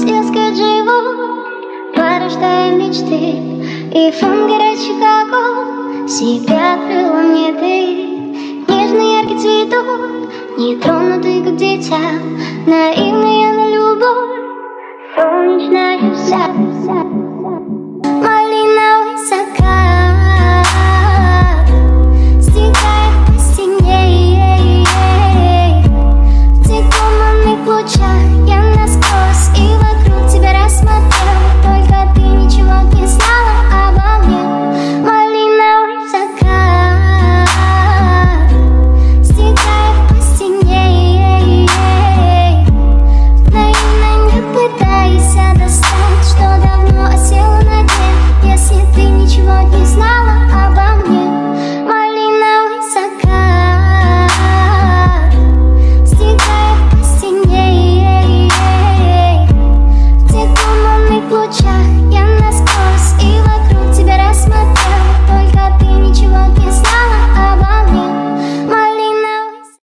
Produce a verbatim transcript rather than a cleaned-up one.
детский живот, порождая мечты, и фон горячий как огонь себя открыла мне ты. Нежный яркий цветок, нетронутый как дитя, наивная на любовь, солнечная вся.